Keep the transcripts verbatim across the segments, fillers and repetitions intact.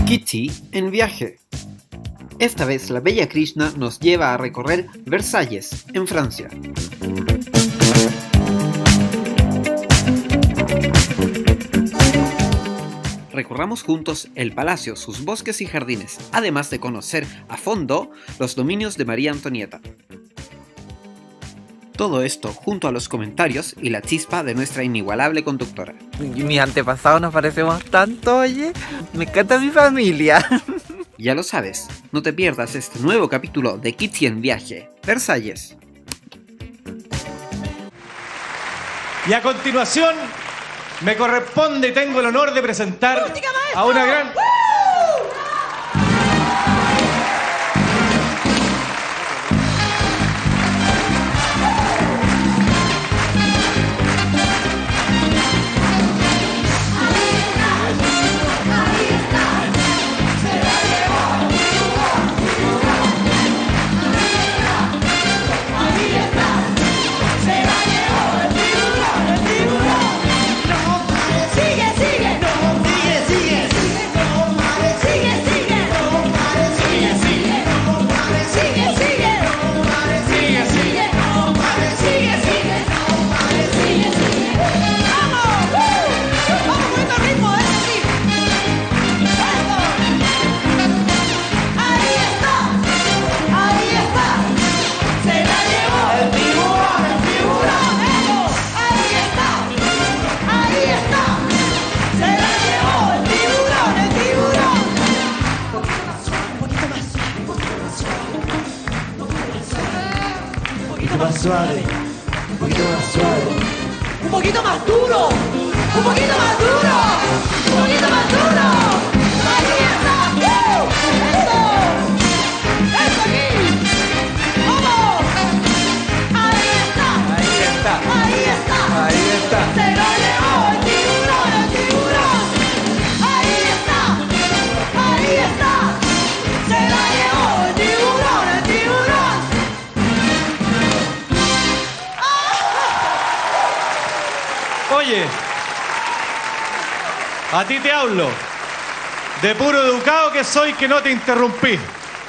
Kitty en viaje. Esta vez la bella Krishna nos lleva a recorrer Versalles, en Francia. Recorramos juntos el palacio, sus bosques y jardines, además de conocer a fondo los dominios de María Antonieta. Todo esto junto a los comentarios y la chispa de nuestra inigualable conductora. Mis antepasados nos parecemos tanto, oye. Me encanta mi familia. Ya lo sabes, no te pierdas este nuevo capítulo de Kitty en viaje, Versalles. Y a continuación, me corresponde y tengo el honor de presentar a una gran... Más suave, un poquito más suave, un poquito más duro, un poquito más duro, un poquito más duro. Ahí está, ¡uh! Eso, eso aquí, vamos. Ahí está, Ahí está, ahí está, ahí está. se lo llevó el tiburón, el tiburón. Ahí está, ahí está, se la llevó el tiburón, el tiburón. Oye, a ti te hablo, de puro educado que soy, que no te interrumpí.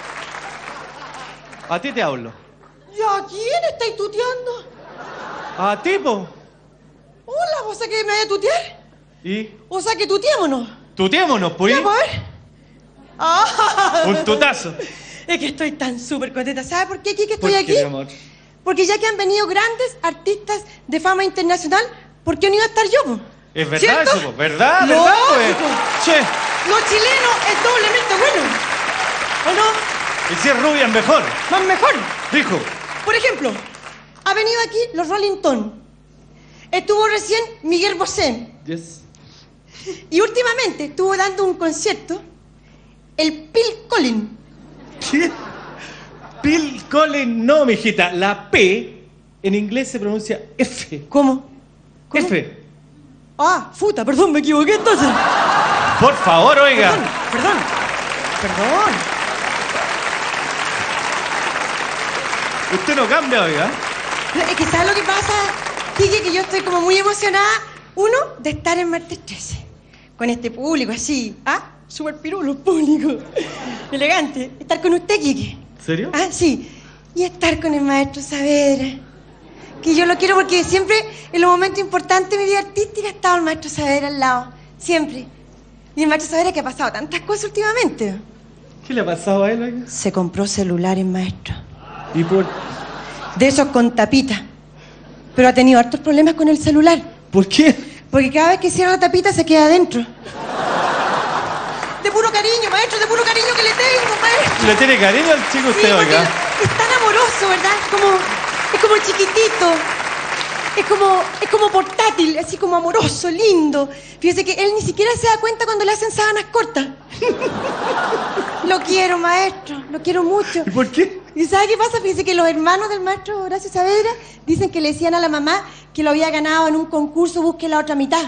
A ti te hablo. ¿Y a quién estáis tuteando? A ti, po. Hola, ¿o sea que me voy a tutear? Y O sea que tuteémonos. tuteémonos, pues. Ya, pues. Ah. Un tutazo. Es que estoy tan súper contenta. ¿Sabes por qué, Kike, estoy ¿Por qué, aquí? mi amor? Porque ya que han venido grandes artistas de fama internacional, ¿por qué no iba a estar yo, po? Es verdad ¿Cierto? eso, po. ¿Verdad? Lógico. ¿Verdad, pues? Che, Lo chileno es doblemente bueno. ¿O no? y si es rubia es mejor. Más mejor. Dijo. Por ejemplo, ha venido aquí los Rolling Stones. Estuvo recién Miguel Bosé. Yes. Y últimamente estuvo dando un concierto el Phil Collins. ¿Qué? Phil Collins, no, mijita. La P en inglés se pronuncia F. ¿Cómo? ¿Cómo? F. Ah, puta, perdón, me equivoqué entonces. Por favor, oiga. Perdón, perdón, perdón. Usted no cambia, oiga. Es que ¿sabes lo que pasa, Kike? Que yo estoy como muy emocionada. Uno, de estar en Martes trece. Con este público así. ¿Ah? Súper pirulo público. Elegante. Estar con usted, Kike. ¿En serio? Ah, sí. Y estar con el maestro Saavedra. Que yo lo quiero porque siempre, en los momentos importantes de mi vida artística, ha estado el maestro Saavedra al lado. Siempre. Y el maestro Saavedra que ha pasado tantas cosas últimamente. ¿Qué le ha pasado a él, oiga? Se compró celulares, maestro. ¿Y por, De esos con tapita. Pero ha tenido hartos problemas con el celular. por qué? Porque cada vez que cierra la tapita se queda adentro. De puro cariño, maestro, de puro cariño que le tengo, maestro. ¿Le tiene cariño al chico Sí, usted, porque oiga? es tan amoroso, ¿verdad? Es como, es como chiquitito. Es como, es como portátil, así como amoroso, lindo. Fíjese que él ni siquiera se da cuenta cuando le hacen sábanas cortas. Lo quiero, maestro, lo quiero mucho. ¿Y por qué? ¿Y sabe qué pasa? Fíjese que los hermanos del maestro Horacio Saavedra dicen que le decían a la mamá que lo había ganado en un concurso Busque la otra mitad.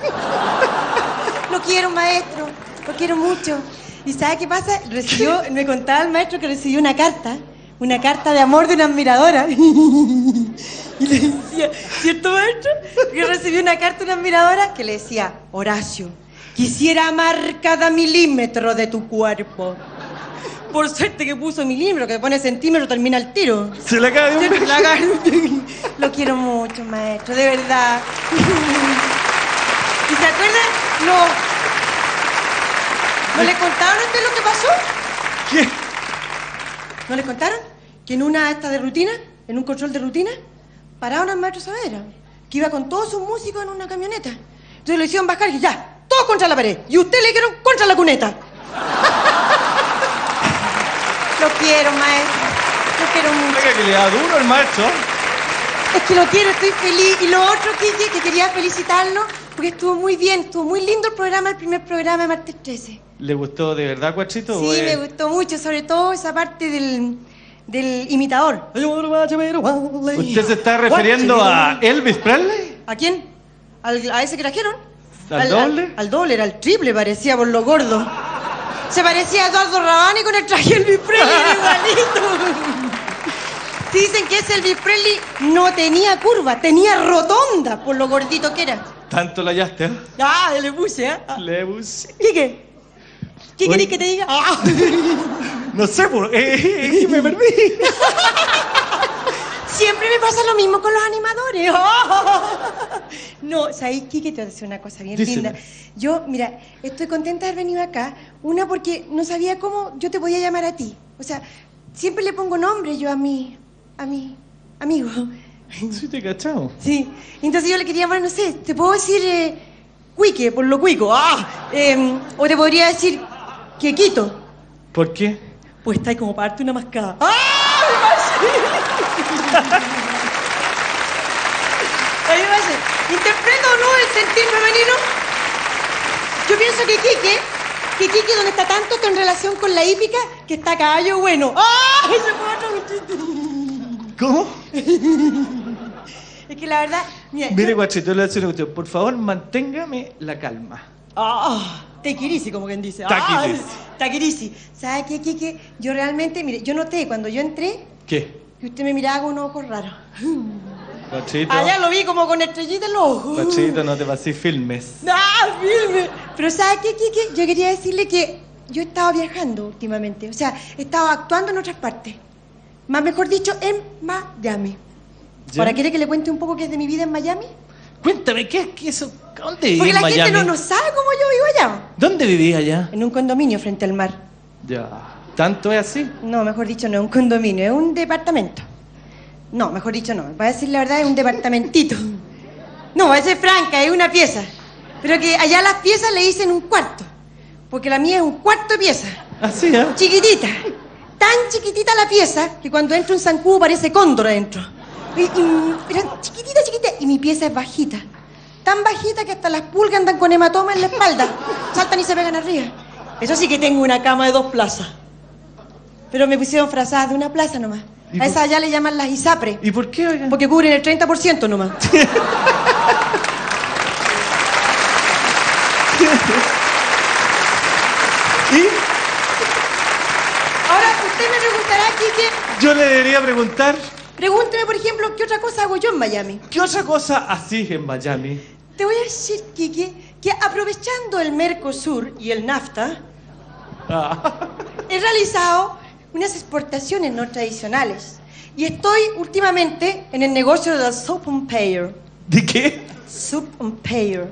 Lo quiero, maestro, lo quiero mucho. ¿Y sabe qué pasa? Recibió, me contaba el maestro que recibió una carta, una carta de amor de una admiradora. Y le decía, ¿cierto, maestro? Que recibió una carta de una admiradora que le decía, Horacio, Quisiera amar cada milímetro de tu cuerpo. Por suerte que puso milímetro, que pone centímetro, termina el tiro. Se le cae un Se beso. la cae. Lo quiero mucho, maestro, de verdad. ¿Y se acuerdan? No. ¿No le contaron a usted lo que pasó? ¿Qué? ¿No les contaron? Que en una esta de rutina, en un control de rutina, pararon al maestro Saavedra, que iba con todos sus músicos en una camioneta. Entonces lo hicieron bajar y ya, todos contra la pared. Y usted le dijeron contra la cuneta. Lo quiero, maestro. Lo quiero mucho. Oiga, que le da duro el maestro. Es que lo quiero, estoy feliz. Y lo otro, Kiki, que quería felicitarlo, porque estuvo muy bien, estuvo muy lindo el programa, el primer programa de Martes trece. ¿Le gustó de verdad, Cuachito? Sí, o es- me gustó mucho, sobre todo esa parte del, del imitador. ¿Usted se está refiriendo a Elvis Presley? ¿A quién? ¿Al, ¿A ese que trajeron? ¿Al doble? Al, al doble, era el triple, parecía por lo gordo. Se parecía a Eduardo Rabani con el traje Elvis Presley, era igualito. Si dicen que ese Elvis Presley no tenía curva, tenía rotonda por lo gordito que era. Tanto la hallaste, ¿eh? Ah, le puse, ¿eh? Ah. Le puse. ¿Qué qué? ¿Qué Oye. querés que te diga? Ah. No sé, pues, eh, eh, me perdí. Siempre me pasa lo mismo con los animadores. ¡Oh! No, ¿sabéis, Kike? Te voy a decir una cosa bien Díseme. linda. Yo, mira, estoy contenta de haber venido acá. Una, porque no sabía cómo yo te podía llamar a ti. O sea, siempre le pongo nombre yo a mi... a mi amigo. Sí, te he cachado. Sí. Entonces yo le quería llamar, no sé, te puedo decir... Eh, Cuique, por lo cuico. ¡Ah! Eh, o te podría decir... Quequito. ¿Por qué? Pues está ahí como para darte una mascada. ¡Ah! ¡Me pasé! A mí me parece, ¿interpreto o no el sentir femenino? Yo pienso que Quique, que Quique donde está tanto en relación con la hípica, que está caballo bueno. ¡Ah! Ese fue otro chiste. ¿Cómo? Es que la verdad, mira, Mire, yo- Guachito, le voy a decir una cuestión. Por favor, manténgame la calma. Ah, tequirisi, como quien dice. Taquirisi. Ah, taquirisi. ¿Sabe qué, Quique? Yo realmente, mire, yo noté cuando yo entré ¿Qué? que usted me miraba con unos ojos raros. Guachito. Allá lo vi como con estrellita en los ojos. Guachito, no te pases filmes. ¡Ah, filme! Pero ¿sabe qué, Kike? Yo quería decirle que yo he estado viajando últimamente. O sea, he estado actuando en otras partes. Más mejor dicho, en Miami. ¿Ya? ¿Ahora quiere que le cuente un poco qué es de mi vida en Miami? Cuéntame, ¿qué es que eso? ¿Dónde viví Porque en la Miami? gente no, no sabe cómo yo vivo allá. ¿Dónde viví allá? En un condominio frente al mar. Ya. ¿Tanto es así? No, mejor dicho, no es un condominio, es un departamento. No, mejor dicho, no. Para decir la verdad, es un departamentito. No, voy a ser franca, es una pieza. Pero que allá las piezas le dicen un cuarto. Porque la mía es un cuarto de pieza. Así, ¿eh? Chiquitita. Tan chiquitita la pieza que cuando entra un zancudo parece cóndor adentro. Y, y- pero chiquitita, chiquitita. Y mi pieza es bajita. Tan bajita que hasta las pulgas andan con hematoma en la espalda. Saltan y se pegan arriba. Eso sí que tengo una cama de dos plazas. Pero me pusieron frazadas de una plaza nomás. ¿Y A por- esa allá le llaman las ISAPRE. ¿Y por qué, oiga? Porque cubren el treinta por ciento nomás. ¿Y? Ahora, usted me preguntará, Quique, Yo le debería preguntar, pregúnteme, por ejemplo, ¿qué otra cosa hago yo en Miami? ¿qué otra cosa así en Miami? Te voy a decir, Quique, que aprovechando el Mercosur y el NAFTA, Ah. he realizado unas exportaciones no tradicionales. Y estoy últimamente en el negocio del soap and payer. ¿De qué? Soup and payer.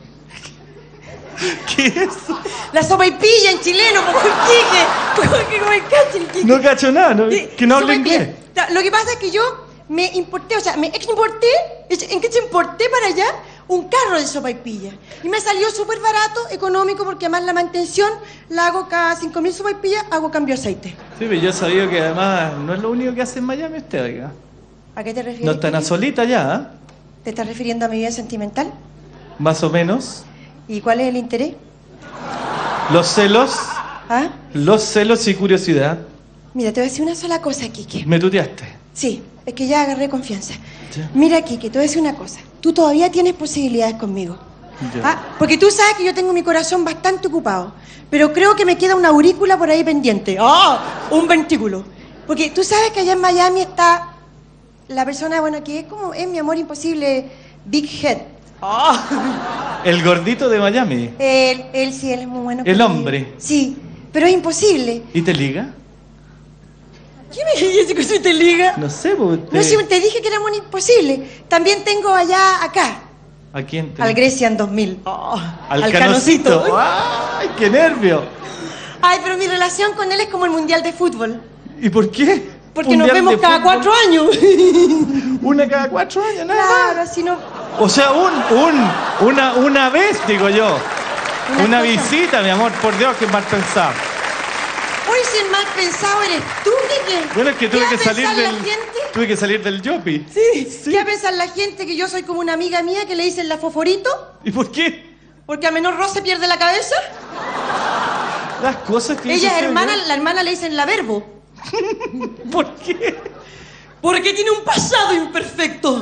¿Qué es eso? La sopaipilla en chileno, por Quique. Porque como el cacho, Quique. No cacho nada, ¿no? Sí, Que no habla sopaipilla. inglés. Ta- Lo que pasa es que yo me importé, o sea, me exporté, ¿en qué se importé para allá? Un carro de sopaipilla. Y me salió súper barato, económico, porque además la mantención la hago cada cinco mil sopaipillas, hago cambio de aceite. Sí, pero yo he sabido que además no es lo único que hace en Miami usted, oiga. ¿A qué te refieres? No está Quique? solita ya, ¿ah? ¿Te estás refiriendo a mi vida sentimental? Más o menos. ¿Y cuál es el interés? Los celos, ¿Ah? los celos y curiosidad. Mira, te voy a decir una sola cosa, Quique. Me tuteaste. Sí, es que ya agarré confianza. Ya. Mira, Quique, te voy a decir una cosa. Tú todavía tienes posibilidades conmigo. Ya. Ah, porque tú sabes que yo tengo mi corazón bastante ocupado. Pero creo que me queda una aurícula por ahí pendiente. ¡Ah! Un ventrículo. Porque tú sabes que allá en Miami está la persona, bueno, que es como, es mi amor imposible, Big Head. ¡Ah! El gordito de Miami. Él, él sí, él es muy bueno. El conmigo. hombre. Sí, pero es imposible. ¿Y te liga? ¿Qué me dices que soy te liga? No sé, pues usted... No, si te dije que era muy imposible. También tengo allá, acá, ¿A quién te al Grecian dos mil. Oh, Al, Canocito. ¡Ay, qué nervio! Ay, pero mi relación con él es como el mundial de fútbol. ¿Y por qué? Porque nos Mundial vemos de cada fútbol. cuatro años. Una cada cuatro años, nada Claro, más. así no. O sea, un, un, una, una vez, digo yo. Una Una, cosa. visita, mi amor, por Dios, que mal pensado. Hoy si el mal pensado eres tú, Quique. Bueno, es que ¿Qué tuve va que a salir pensar del. la gente? Tuve que salir del Yopi. Sí. Sí. ¿Qué va a pensar la gente que yo soy como una amiga mía que le dicen la foforito? ¿Y por qué? Porque a menor roce pierde la cabeza. Las cosas que Ella hizo es hermana, usted, la hermana le dicen la verbo. ¿no? ¿Por qué? Porque tiene un pasado imperfecto.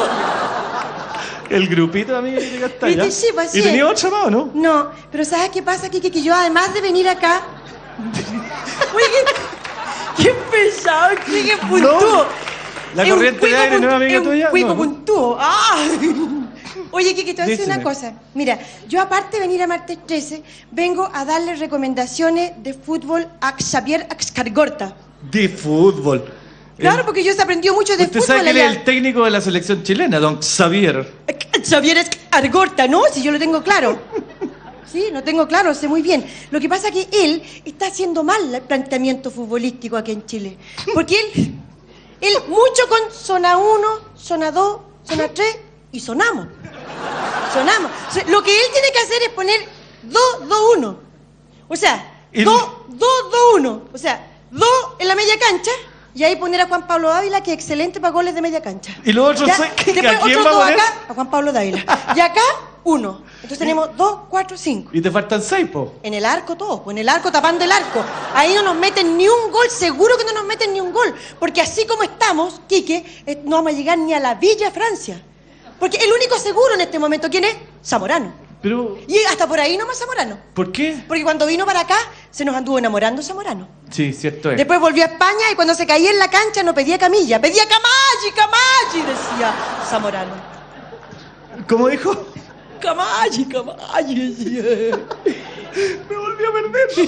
El grupito de amigas que llega hasta allá. Sí, pues, sí. ¿Y tenía otra más o no? No, pero ¿sabes qué pasa, Kike? Que yo además de venir acá... Oye, qué, qué pesado, qué puntúo. La Es un corriente de cuico aire no es pun- amiga es un tuya. cuico No, ¿no? puntúo. Ah. Oye, Kike, te voy a decir Díseme. una cosa. Mira, yo aparte de venir a Martes trece, vengo a darle recomendaciones de fútbol a Xavier Axcargorta. De fútbol. Claro, El- porque yo se aprendió mucho de Usted fútbol sabe que él es allá. el técnico de la selección chilena, don Xavier. Xavier Axcargorta, ¿no? Si yo lo tengo claro. Sí, lo tengo claro, sé muy bien. Lo que pasa es que él está haciendo mal el planteamiento futbolístico aquí en Chile. Porque él, él mucho con zona uno, zona dos, zona tres y sonamos. Sonamos. O sea, lo que él tiene que hacer es poner dos dos uno. O sea, Y- dos dos dos uno. O sea, dos en la media cancha y ahí poner a Juan Pablo Dávila, que es excelente para goles de media cancha. Y los otros Ya, seis, ¿a después quién otros va a dos poner? acá, a Juan Pablo Dávila. Y acá, uno. Entonces tenemos dos, cuatro, cinco. Y te faltan seis, po. En el arco todo, pues en el arco tapando el arco. Ahí no nos meten ni un gol, seguro que no nos meten ni un gol. Porque así como estamos, Quique, eh, no vamos a llegar ni a la Villa Francia. Porque el único seguro en este momento, ¿quién es? Zamorano. Pero, Y hasta por ahí nomás Zamorano. ¿por qué? Porque cuando vino para acá, se nos anduvo enamorando Zamorano. Sí, cierto es. Después volvió a España y cuando se caía en la cancha no pedía camilla, pedía Camachi, Camachi, decía Zamorano. ¿Cómo dijo? Camachi, Camachi, decía. Me volví a perder.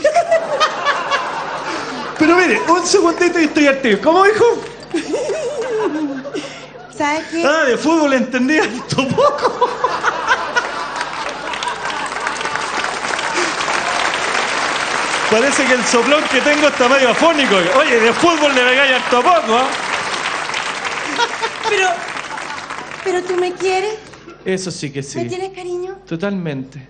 Pero mire, un segundito y estoy activo. ¿Cómo dijo? ¿Sabes qué? Ah, de fútbol entendía harto poco. Parece que el soplón que tengo está medio afónico. Oye, de fútbol le pegáis harto poco, ¿ah? Pero, pero tú me quieres, Eso sí que sí. ¿me tienes cariño? Totalmente.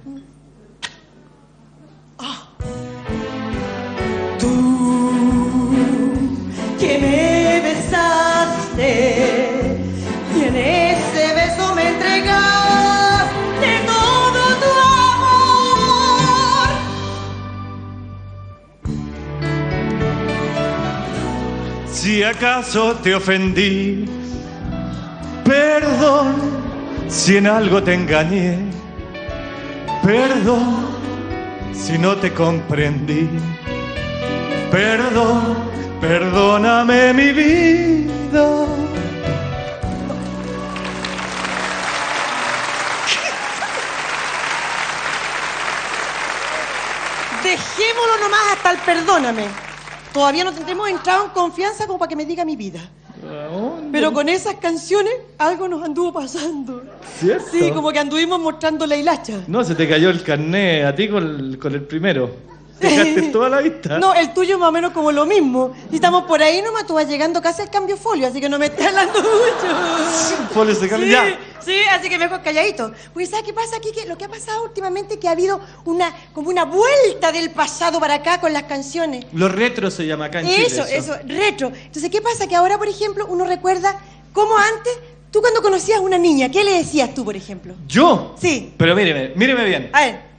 Que me besaste y en ese beso me entregaste todo tu amor. Si acaso te ofendí, perdón si en algo te engañé, perdón si no te comprendí, perdón, perdóname mi vida. Dejémoslo nomás hasta el perdóname. Todavía no tendremos entrado en confianza como para que me diga mi vida. Pero con esas canciones algo nos anduvo pasando. ¿Cierto? Sí, como que anduvimos mostrando la hilacha. No, se te cayó el carné a ti con el, con el primero. Dejaste toda la vista. No, el tuyo más o menos como lo mismo. Si estamos por ahí nomás, tú vas llegando casi al cambio folio, así que no me estés hablando mucho. Folio se cambia. Sí, Ya. sí, así que mejor calladito. Porque ¿sabes qué pasa aquí? Que lo que ha pasado últimamente es que ha habido una, como una vuelta del pasado para acá con las canciones. Los retros se llama acá en Chile. Eso, eso, retro. Entonces, ¿qué pasa? Que ahora, por ejemplo, uno recuerda cómo antes, tú cuando conocías a una niña, ¿qué le decías tú, por ejemplo? ¿Yo? Sí. Pero míreme, míreme bien. A ver.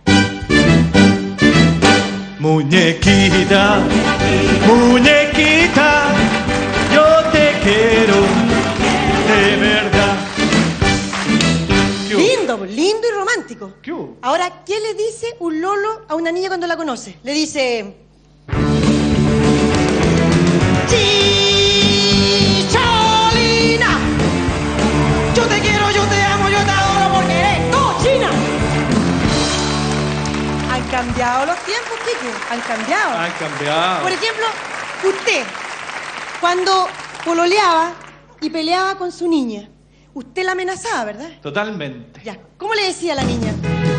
Muñequita, muñequita, yo te quiero de verdad. ¿Qué hubo? Lindo, lindo y romántico. ¿Qué hubo? Ahora, ¿qué le dice un lolo a una niña cuando la conoce? Le dice... Chicholina, yo te quiero, yo te amo, yo te adoro porque eres cochina. cambiado los tiempos, Quique. Han cambiado. Han cambiado. Por ejemplo, usted, cuando pololeaba y peleaba con su niña, usted la amenazaba, ¿verdad? Totalmente. Ya. ¿Cómo le decía a la niña?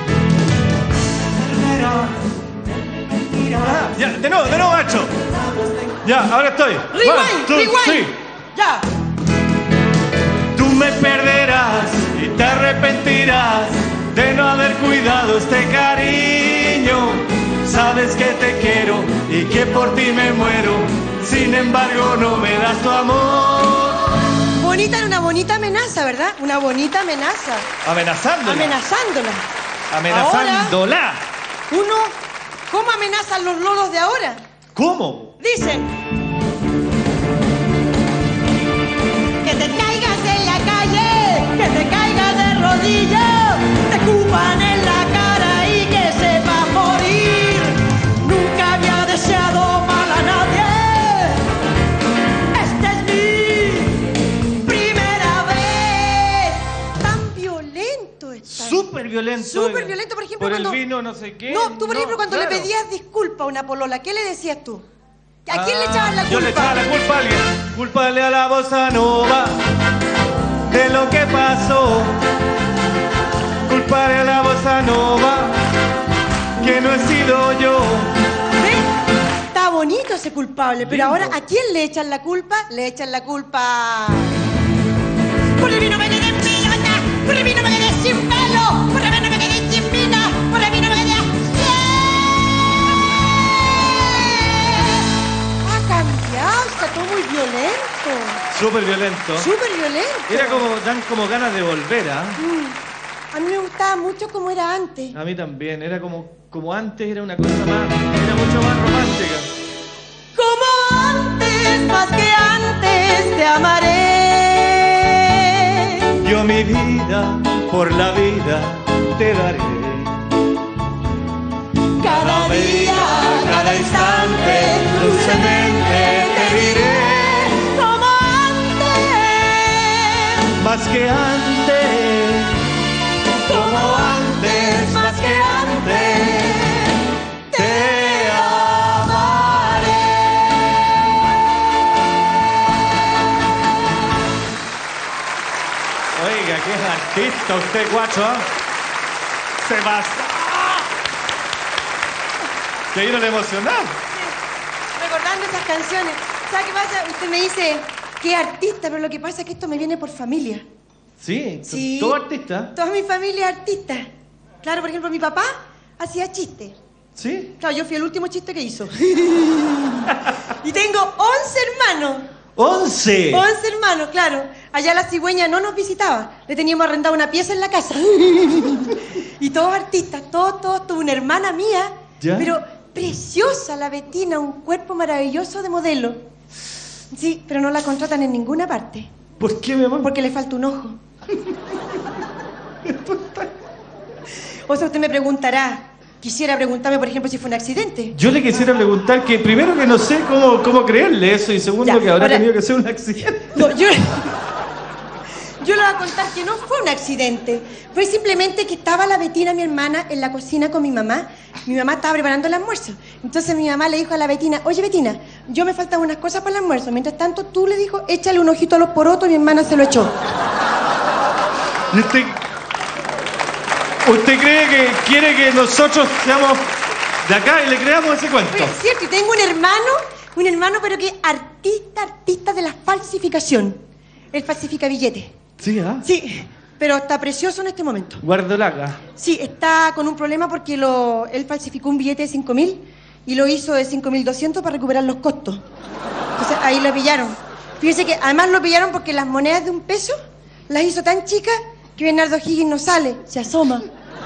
Ah, ya, de nuevo, de nuevo, macho. Ya, ahora estoy. Rewind, One, two, rewind. three. Ya. Tú me perderás y te arrepentirás de no haber cuidado este cariño. Sabes que te quiero y que por ti me muero. Sin embargo, no me das tu amor. Bonita, una bonita amenaza, ¿verdad? Una bonita amenaza. Amenazándola. Amenazándola. Amenazándola. Ahora, uno, ¿cómo amenazan los lolos de ahora? ¿Cómo? Dicen que te caigas en la calle, que te caigas de rodillas, te escupan en la cara y que sepas morir. Nunca había deseado mal a nadie. Esta es mi primera vez. Tan violento está. Súper violento. Súper violento, por ejemplo, Por cuando... el vino, no sé qué. No, tú, por ejemplo, cuando claro. le pedías disculpa a una polola, ¿qué le decías tú? ¿A quién le Ah, echabas la culpa? Yo le echaba la culpa a alguien. Culpable a la bossa nova de lo que pasó. Culpable a la bossa nova que no he sido yo. ¿Ves? Está bonito ese culpable, pero Lindo. ahora ¿a quién le echan la culpa? Le echan la culpa... Por el vino me quedé en pilota, por el vino me quedé sin pelo, por el vino me quedé sin mina, por el vino me quedé... Ha cambiado, está todo muy violento. Súper violento. Súper violento. Era como, dan como ganas de volver, ¿ah? Mm. A mí me gustaba mucho como era antes. A mí también. Era como, como antes, era una cosa más, era mucho más romántica. Como antes, más que antes, te amaré. Yo mi vida, por la vida, te daré. Cada día, cada instante, dulcemente te diré. Como antes, Más que antes, como antes, más que antes, te amaré. Oiga, qué artista usted, guacho, ¿ah? Se pasa. Que ahí no le emocionaba. recordando esas canciones. ¿Sabes qué pasa? Usted me dice que es artista, pero lo que pasa es que esto me viene por familia. Sí, Sí. todo artista. Toda mi familia es artista. Claro, por ejemplo, mi papá hacía chistes. Sí. Claro, yo fui el último chiste que hizo. Y tengo once hermanos. ¡Once! once hermanos, claro. Allá la cigüeña no nos visitaba. Le teníamos arrendado una pieza en la casa. Y todos artistas, todos, todos. Tuve una hermana mía, ¿Ya? pero preciosa, la Betina, un cuerpo maravilloso de modelo. Sí, pero no la contratan en ninguna parte. ¿Por qué, mi amor? Porque le falta un ojo. O sea, usted me preguntará, quisiera preguntarme, por ejemplo, si fue un accidente. Yo le quisiera preguntar que primero que no sé cómo, cómo creerle eso y segundo Ya, que habrá ahora- tenido que ser un accidente. No, yo... Yo le voy a contar que no fue un accidente. Fue simplemente que estaba la Betina, mi hermana, en la cocina con mi mamá. Mi mamá estaba preparando el almuerzo. Entonces mi mamá le dijo a la Betina, oye, Betina, yo me faltan unas cosas para el almuerzo. Mientras tanto, tú le dijo, échale un ojito a los porotos. Y mi hermana se lo echó. ¿Y usted, usted cree que quiere que nosotros seamos de acá y le creamos ese cuento? Pero es cierto, y tengo un hermano, un hermano, pero que artista, artista de la falsificación. Él falsifica billetes. Sí, ¿ah? Sí, pero está precioso en este momento. Guardolaga. Sí, está con un problema porque lo, él falsificó un billete de cinco mil y lo hizo de cinco mil doscientos para recuperar los costos. Entonces ahí lo pillaron. Fíjese que además lo pillaron porque las monedas de un peso las hizo tan chicas que Bernardo Higgins no sale, se asoma.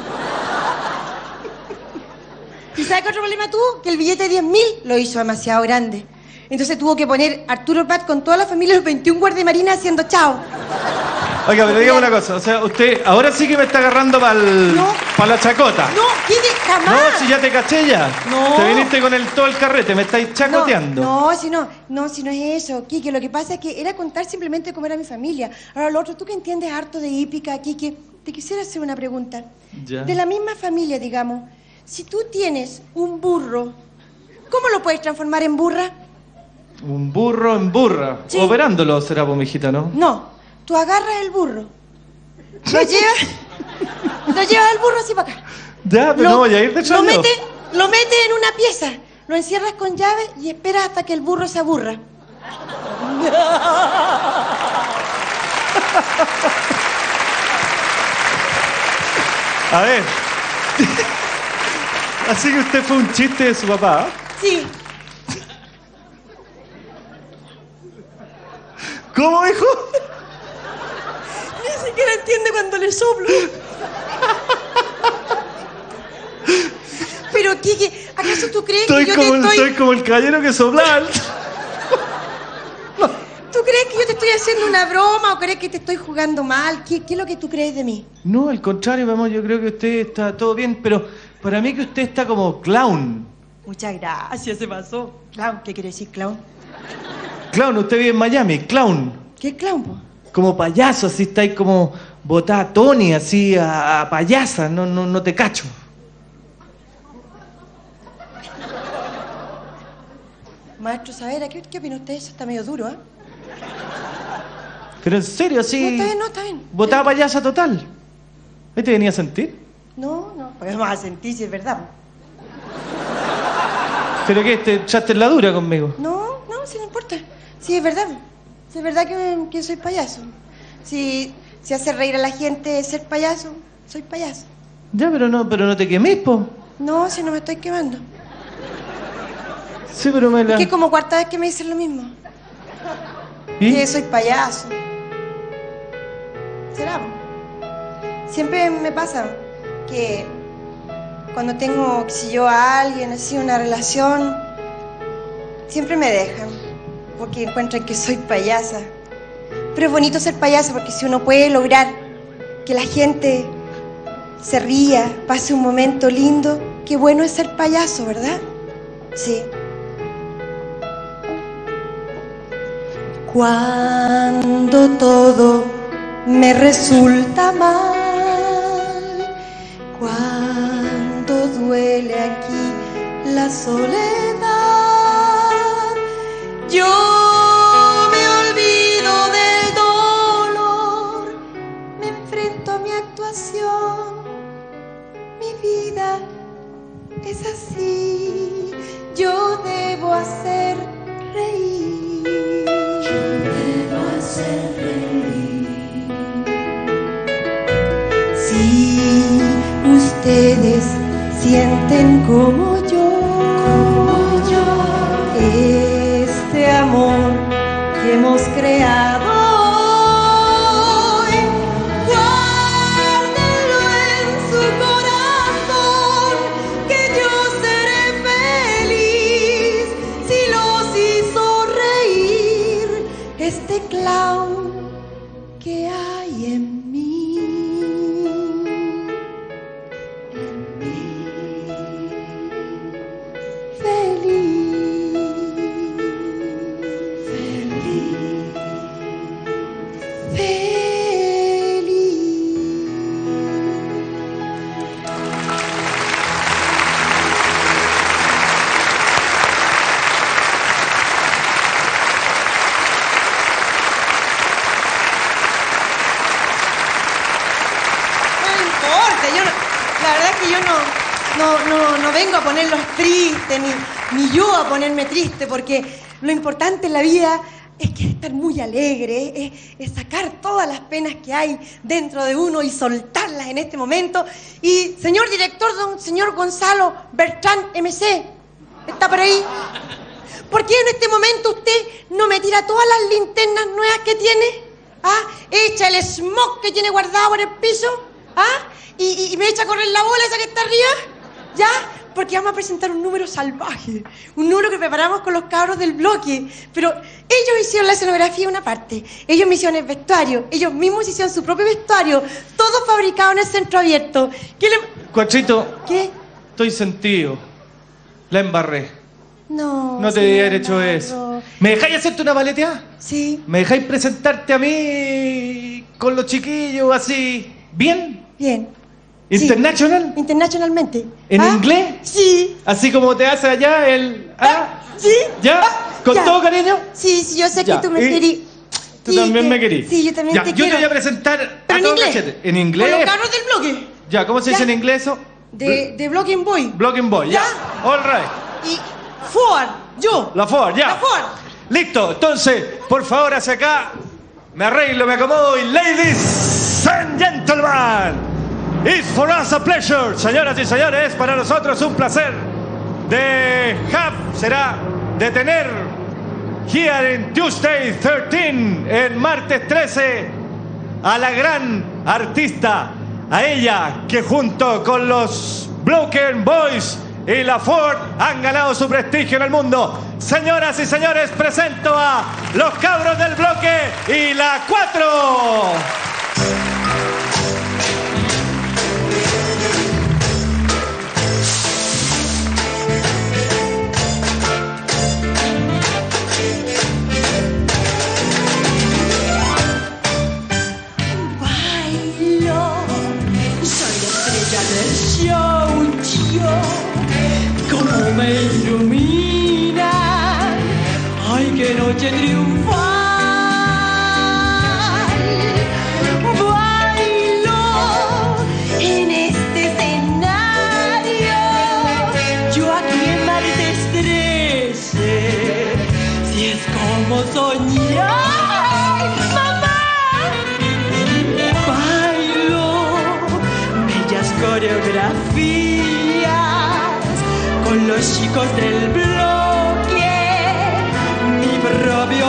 ¿Y sabe qué otro problema tuvo? Que el billete de diez mil lo hizo demasiado grande. Entonces tuvo que poner Arturo Prat con toda la familia, los veintiún guardias de marina haciendo chao. Oiga, pero dígame una cosa, o sea, usted ahora sí que me está agarrando para No. la chacota. No, ¿qué de- jamás? No, si ya te caché ya. No. Te viniste con el todo el carrete, me estáis chacoteando. No, no, si no, no, si no es eso, Quique. Lo que pasa es que era contar simplemente cómo era mi familia. Ahora, lo otro, tú que entiendes harto de hípica, Quique, te quisiera hacer una pregunta. Ya. De la misma familia, digamos, si tú tienes un burro, ¿cómo lo puedes transformar en burra? Un burro en burra. Sí. Operándolo será, pues, mijita, ¿no? No, tú agarras el burro, lo llevas, lo llevas al burro así para acá. Ya, pero Lo- no voy a ir de lo metes, lo metes en una pieza, lo encierras con llave y esperas hasta que el burro se aburra. A ver. Así que usted fue un chiste de su papá. Sí, ¿Cómo, hijo? ni siquiera entiende cuando le soplo. Pero, Kike, ¿acaso tú crees Estoy que yo como, te el, estoy... estoy como el caballero que sopla. ¿Tú crees que yo te estoy haciendo una broma o crees que te estoy jugando mal? ¿Qué, qué es lo que tú crees de mí? No, al contrario, vamos, yo creo que usted está todo bien, pero para mí que usted está como clown. Muchas gracias, se pasó. Clown, ¿qué quiere decir clown? Clown, usted vive en Miami, clown. ¿Qué es clown, po? Como payaso, así está ahí como botada a Tony, así a, a payasa, no, no, no te cacho. Maestro Saavedra, ¿qué, qué opina usted? Eso está medio duro, ¿eh? Pero en serio, No, así. está bien, no, está bien. Botada payasa total. ¿Ahí te venía a sentir? No, no, porque vamos a sentir si es verdad. po. ¿Pero qué? ¿Te echaste en la dura conmigo? No, no, si no importa. Sí, es verdad. Sí, es verdad que, que soy payaso. Si, si hace reír a la gente ser payaso, soy payaso. Ya, pero no, pero no te quemés, po. No, si no me estoy quemando. Sí, pero me la... Es que como cuarta vez que me dicen lo mismo. ¿Y? Que soy payaso. ¿Será? Siempre me pasa que cuando tengo, qué sé yo, a alguien, así, una relación, siempre me dejan, porque encuentran que soy payasa. Pero es bonito ser payasa porque si uno puede lograr que la gente se ría, pase un momento lindo, qué bueno es ser payaso, ¿verdad? Sí. Cuando todo me resulta mal, cuando duele aquí la soledad, yo me olvido del dolor, me enfrento a mi actuación, mi vida es así, yo debo hacer reír. Si ustedes sienten como yo, como yo, este amor que hemos creado hoy, guárdenlo en su corazón, que yo seré feliz si los hizo reír este clown que hay en mí. En mí. Feliz. Feliz. Feliz. No importa, yo no, la verdad es que yo no, no, no, no vengo a ponerlos tristes, ni, ni yo a ponerme triste, porque lo importante en la vida es que estar muy alegre, es, es sacar todas las penas que hay dentro de uno y soltarlas en este momento. Y señor director, don señor Gonzalo Bertrán M C, ¿está por ahí? ¿Por qué en este momento usted no me tira todas las linternas nuevas que tiene? ¿Ah? Echa el smog que tiene guardado por el piso. ¿Ah? Y, y- y me echa a correr la bola esa que está arriba. ¿Ya? Porque vamos a presentar un número salvaje. Un número que preparamos con los cabros del bloque. Pero ellos hicieron la escenografía una parte. Ellos me hicieron el vestuario. Ellos mismos hicieron su propio vestuario. Todo fabricado en el centro abierto. ¿Qué le... Cuachito, ¿Qué? estoy sentido. La embarré. No. No te debía señor haber hecho Narro. eso. ¿Me dejáis hacerte una paleteada? Sí. ¿Me dejáis presentarte a mí con los chiquillos así? ¿Bien? Bien. ¿International? Sí, internacionalmente. ¿En ¿Ah? inglés? Sí. Así como te hace allá el... ¿Ah? ¿Sí? ¿Ya? Ah, ¿Con ya. todo cariño? Sí, sí, yo sé Ya. que tú me Y- querís. Tú Sí, también que- me querís. Sí, yo también Ya, te yo quiero. te voy a presentar Pero a en todo inglés. cachete. ¿En Con inglés? los carros del bloque. Ya, ¿cómo se dice Ya. en inglés eso? De, de Blocking Boy. Blocking Boy, ya. Ya. All right. Y Ford, yo. La Ford, ya. La Ford. Listo, entonces, por favor, hacia acá. Me arreglo, me acomodo y ladies and gentlemen, it's for us a pleasure, señoras y señores, para nosotros un placer de have será de tener here in Tuesday thirteen, en martes trece, a la gran artista, a ella que junto con los Broken Boys y la Ford han ganado su prestigio en el mundo. Señoras y señores, presento a los Cabros del Bloque y la cuatro. Bailo, soy la estrella del show, yo. Como me ilumina, ay, qué noche triunfal. Bailo en este escenario, yo aquí en martes trece, si es como soñar, mamá. Bailo bellas coreografías con los chicos del bloque, mi propio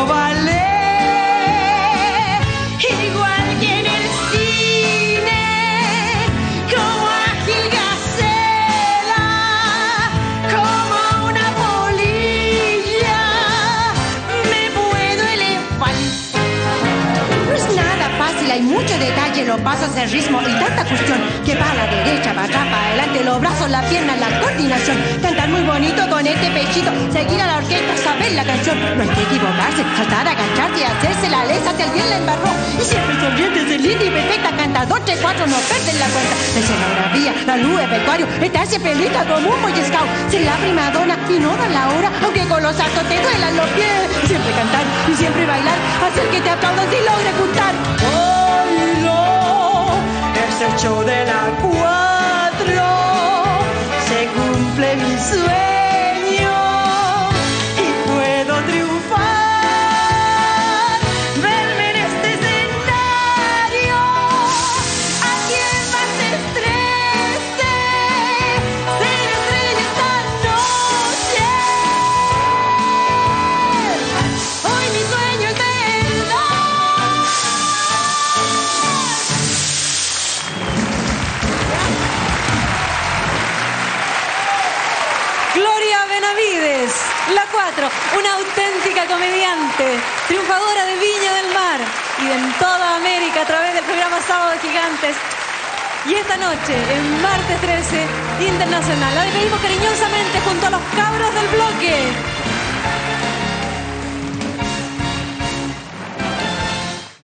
ballet, igual que en el cine, como ágil gacela, como una polilla, me puedo elevar. No es nada fácil, hay mucho detalle, los pasos, el ritmo y tanta cuestión. Que para la derecha, para atrás, para adelante, los brazos, la pierna, la coordinación. Cantar muy bonito con este pechito, seguir a la orquesta, saber la canción. No hay que equivocarse, saltar, agacharse y hacerse la lesa que alguien la embarró. Y siempre sonriente, ser linda y perfecta, canta dos, tres, cuatro, no perder la cuenta. La escenografía, la luz, el vestuario, estar siempre lista como un boy scout. Ser la primadona y no dar la hora, aunque con los saltos te duelan los pies. Siempre cantar y siempre bailar, hacer que te aplaudan si logres gustar. Bailo, es el show de la cuatro, se cumple mi sueño y puedo triunfar. Verme en este escenario, aquí en martes trece, ser estrella esta noche. Hoy mi sueño es verdad. Gloria Benavides, la cuatro, una auténtica comediante, triunfadora de Viña del Mar y de en toda América a través del programa Sábado Gigantes. Y esta noche, en martes trece, internacional, la despedimos cariñosamente junto a los Cabros del Bloque.